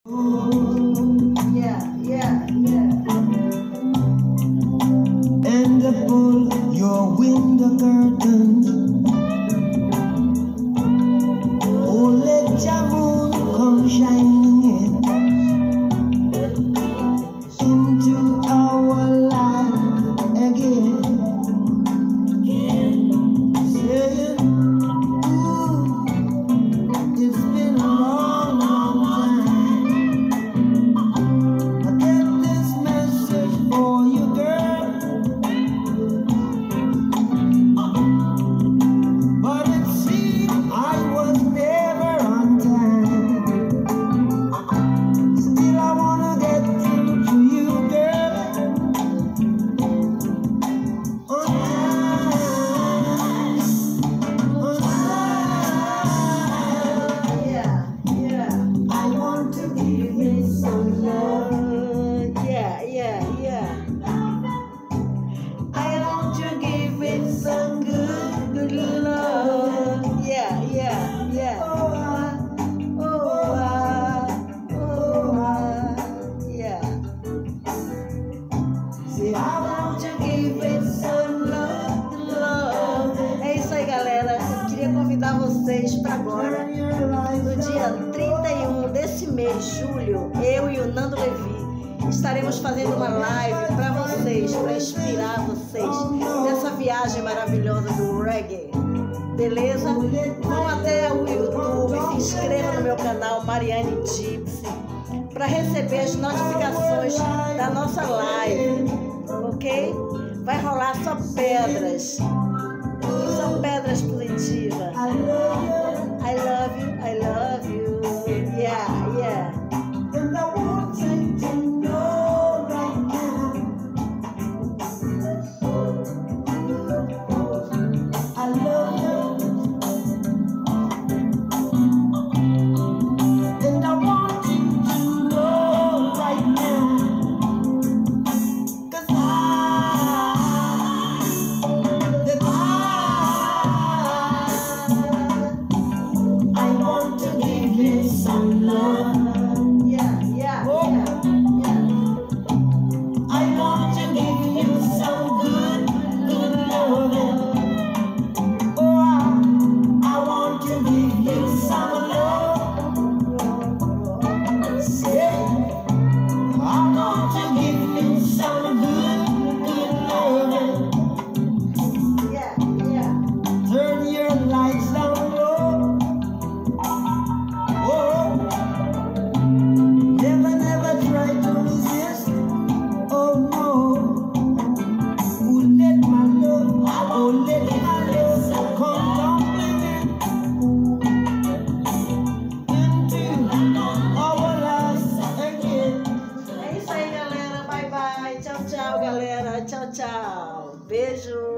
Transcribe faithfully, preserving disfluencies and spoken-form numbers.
Yeah, yeah, yeah. And pull your window curtains. Oh, let your moon come shining into our life again. Saying, ooh, it's been a long, long time. I get this message for you, girl. But it seemed I was never on time. Still I wanna get through to you, girl. On time, on time. Yeah, yeah. I want to give you some love. Uh, yeah, yeah, yeah. I want to give it some good, good love. Yeah, yeah, yeah. Oh, ah, Oh, ah, oh, ah, yeah. see, I want to give it some love, love. É isso aí, galera. Eu queria convidar vocês para agora, Turn your lights no dia down. trinta e um desse mês, julho, eu e o Nando Levi estaremos fazendo uma live para vocês, para inspirar vocês nessa viagem maravilhosa do reggae. Beleza? Vão até o YouTube, se inscreva no meu canal Mariane Gypsy para receber as notificações da nossa live, ok? Vai rolar só pedras, só pedras positivas. I love you, I love you, I love you. Yeah, yeah. and I want you to know right now. I love you, and I want you to know right now. 'Cause I, that I, I want to give you some love. Yeah, yeah, Oh. yeah, yeah. I want to give you some good, good loving. Oh, I, I want to give you some love. Say, I want to give you some good, good loving. Yeah, yeah. Turn your lights down low. Oh, never, never try to resist. Oh no. Oh, let my love, oh, let my love come tumbling into our lives again. É isso aí, galera. Bye, bye. Tchau, tchau, galera. Tchau, tchau. Beijo.